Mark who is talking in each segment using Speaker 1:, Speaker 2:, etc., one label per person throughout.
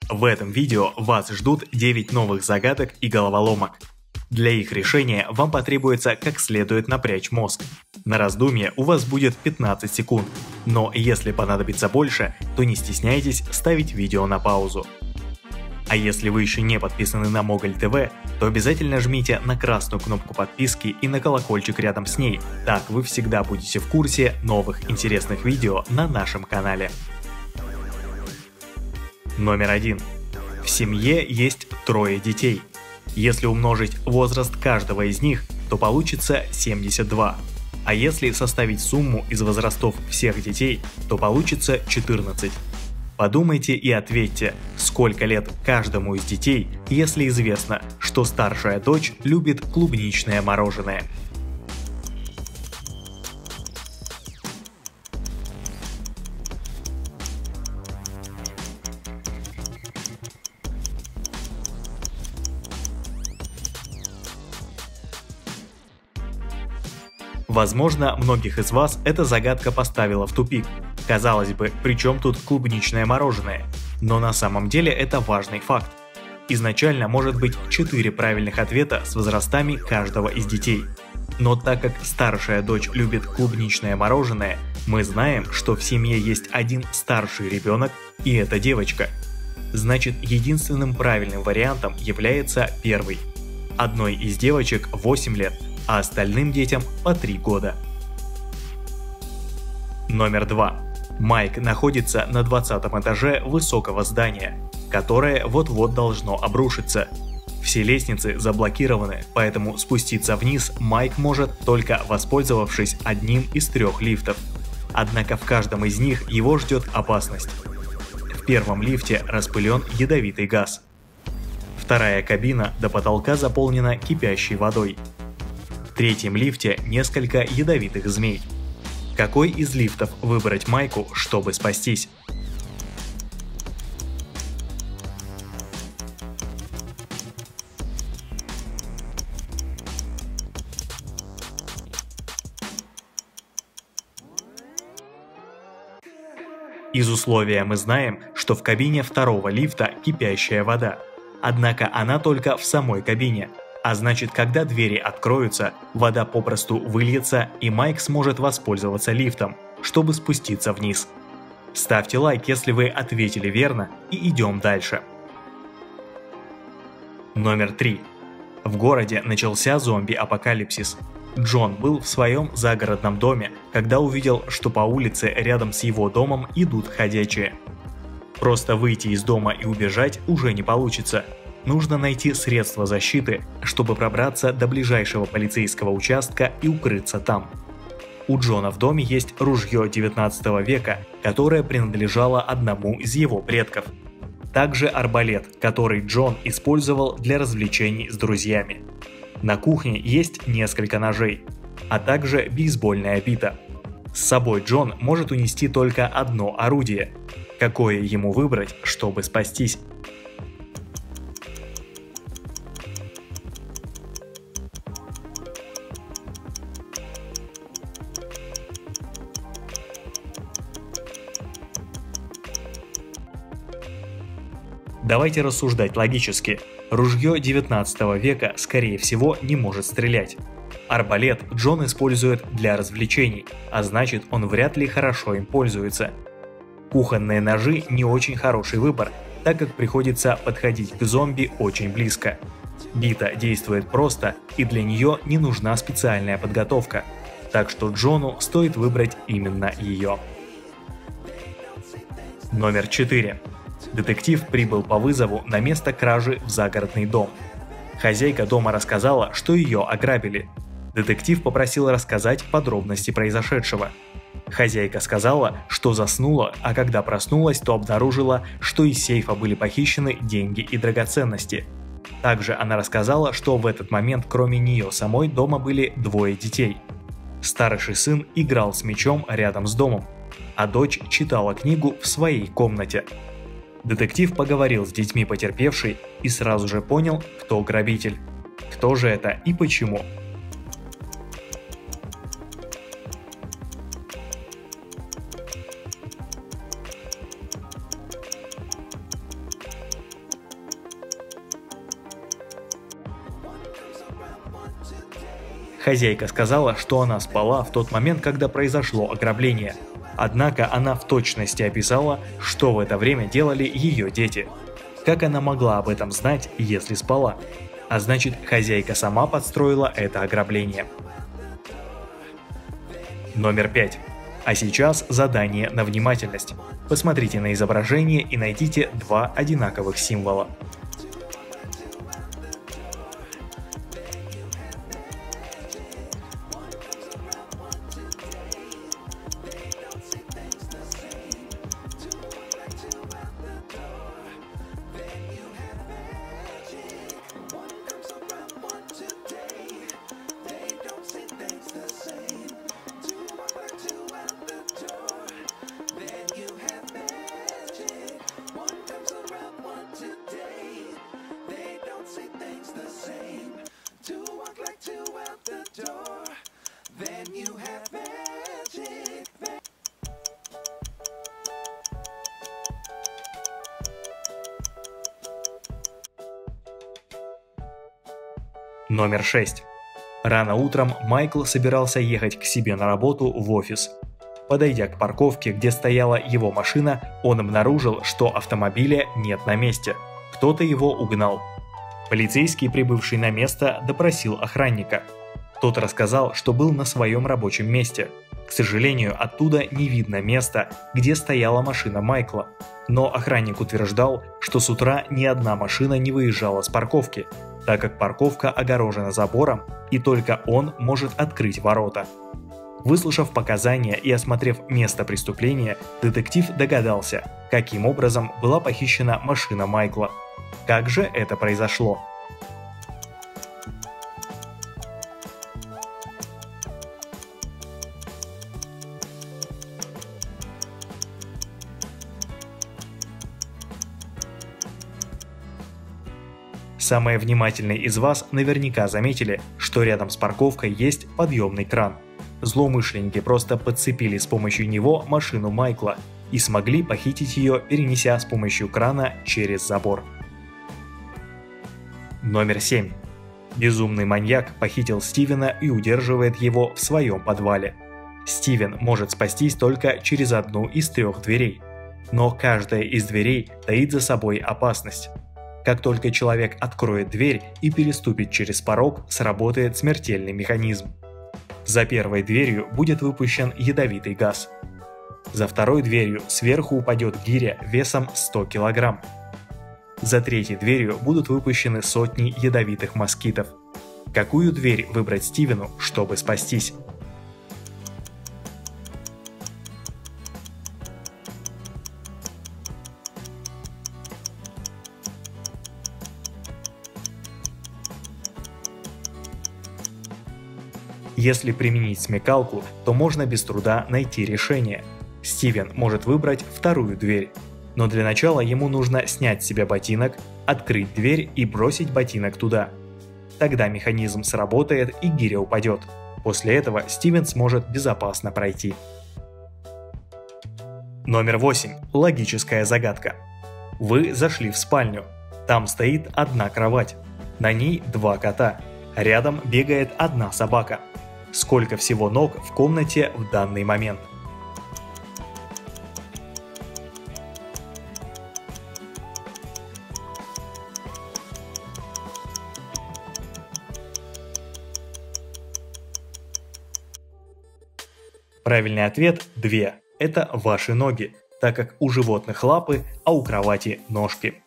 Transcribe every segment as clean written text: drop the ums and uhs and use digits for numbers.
Speaker 1: В этом видео вас ждут 9 новых загадок и головоломок. Для их решения вам потребуется как следует напрячь мозг. На раздумье у вас будет 15 секунд, но если понадобится больше, то не стесняйтесь ставить видео на паузу. А если вы еще не подписаны на Моголь ТВ, то обязательно жмите на красную кнопку подписки и на колокольчик рядом с ней, так вы всегда будете в курсе новых интересных видео на нашем канале. Номер 1. В семье есть 3 детей. Если умножить возраст каждого из них, то получится 72. А если составить сумму из возрастов всех детей, то получится 14. Подумайте и ответьте, сколько лет каждому из детей, если известно, что старшая дочь любит клубничное мороженое. Возможно, многих из вас эта загадка поставила в тупик. Казалось бы, при чем тут клубничное мороженое? Но на самом деле это важный факт. Изначально может быть 4 правильных ответа с возрастами каждого из детей. Но так как старшая дочь любит клубничное мороженое, мы знаем, что в семье есть один старший ребенок, и это девочка. Значит, единственным правильным вариантом является первый. Одной из девочек 8 лет, а остальным детям по 3 года. Номер 2. Майк находится на 20-м этаже высокого здания, которое вот-вот должно обрушиться. Все лестницы заблокированы, поэтому спуститься вниз Майк может, только воспользовавшись одним из 3 лифтов. Однако в каждом из них его ждет опасность. В первом лифте распылен ядовитый газ. Вторая кабина до потолка заполнена кипящей водой. В третьем лифте несколько ядовитых змей. Какой из лифтов выбрать Майку, чтобы спастись? Из условия мы знаем, что в кабине второго лифта кипящая вода. Однако она только в самой кабине. А значит, когда двери откроются, вода попросту выльется, и Майк сможет воспользоваться лифтом, чтобы спуститься вниз. Ставьте лайк, если вы ответили верно, и идем дальше. Номер 3. В городе начался зомби-апокалипсис. Джон был в своем загородном доме, когда увидел, что по улице рядом с его домом идут ходячие. Просто выйти из дома и убежать уже не получится. Нужно найти средства защиты, чтобы пробраться до ближайшего полицейского участка и укрыться там. У Джона в доме есть ружье 19 века, которое принадлежало одному из его предков. Также арбалет, который Джон использовал для развлечений с друзьями. На кухне есть несколько ножей, а также бейсбольная бита. С собой Джон может унести только одно орудие. Какое ему выбрать, чтобы спастись? Давайте рассуждать логически. Ружье 19 века, скорее всего, не может стрелять. Арбалет Джон использует для развлечений, а значит, он вряд ли хорошо им пользуется. Кухонные ножи не очень хороший выбор, так как приходится подходить к зомби очень близко. Бита действует просто, и для нее не нужна специальная подготовка, так что Джону стоит выбрать именно ее. Номер 4. Детектив прибыл по вызову на место кражи в загородный дом. Хозяйка дома рассказала, что ее ограбили. Детектив попросил рассказать подробности произошедшего. Хозяйка сказала, что заснула, а когда проснулась, то обнаружила, что из сейфа были похищены деньги и драгоценности. Также она рассказала, что в этот момент кроме нее самой дома были 2 детей. Старший сын играл с мячом рядом с домом, а дочь читала книгу в своей комнате. Детектив поговорил с детьми потерпевшей и сразу же понял, кто грабитель. Кто же это и почему? Хозяйка сказала, что она спала в тот момент, когда произошло ограбление. Однако она в точности описала, что в это время делали ее дети. Как она могла об этом знать, если спала? А значит, хозяйка сама подстроила это ограбление. Номер 5. А сейчас задание на внимательность. Посмотрите на изображение и найдите два одинаковых символа. Номер 6. Рано утром Майкл собирался ехать к себе на работу в офис. Подойдя к парковке, где стояла его машина, он обнаружил, что автомобиля нет на месте. Кто-то его угнал. Полицейский, прибывший на место, допросил охранника. Тот рассказал, что был на своем рабочем месте. К сожалению, оттуда не видно места, где стояла машина Майкла. Но охранник утверждал, что с утра ни одна машина не выезжала с парковки, так как парковка огорожена забором, и только он может открыть ворота. Выслушав показания и осмотрев место преступления, детектив догадался, каким образом была похищена машина Майкла. Как же это произошло? Самые внимательные из вас наверняка заметили, что рядом с парковкой есть подъемный кран. Злоумышленники просто подцепили с помощью него машину Майкла и смогли похитить ее, перенеся с помощью крана через забор. Номер 7. Безумный маньяк похитил Стивена и удерживает его в своем подвале. Стивен может спастись только через одну из 3 дверей, но каждая из дверей таит за собой опасность. Как только человек откроет дверь и переступит через порог, сработает смертельный механизм. За первой дверью будет выпущен ядовитый газ. За второй дверью сверху упадет гиря весом 100 кг. За третьей дверью будут выпущены сотни ядовитых москитов. Какую дверь выбрать Стивену, чтобы спастись? Если применить смекалку, то можно без труда найти решение. Стивен может выбрать вторую дверь. Но для начала ему нужно снять с себя ботинок, открыть дверь и бросить ботинок туда. Тогда механизм сработает и гиря упадет. После этого Стивен сможет безопасно пройти. Номер 8. Логическая загадка. Вы зашли в спальню. Там стоит одна кровать. На ней 2 кота. Рядом бегает одна собака. Сколько всего ног в комнате в данный момент? Правильный ответ – 2. Это ваши ноги, так как у животных лапы, а у кровати ножки.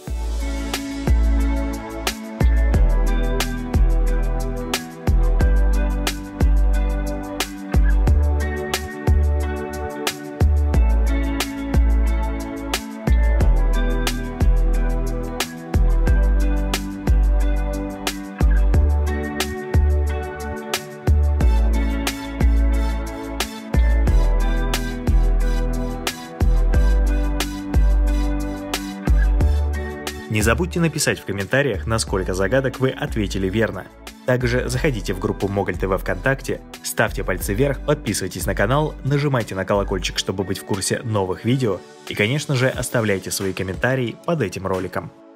Speaker 1: Не забудьте написать в комментариях, насколько загадок вы ответили верно. Также заходите в группу Моголь ТВ ВКонтакте, ставьте пальцы вверх, подписывайтесь на канал, нажимайте на колокольчик, чтобы быть в курсе новых видео и, конечно же, оставляйте свои комментарии под этим роликом.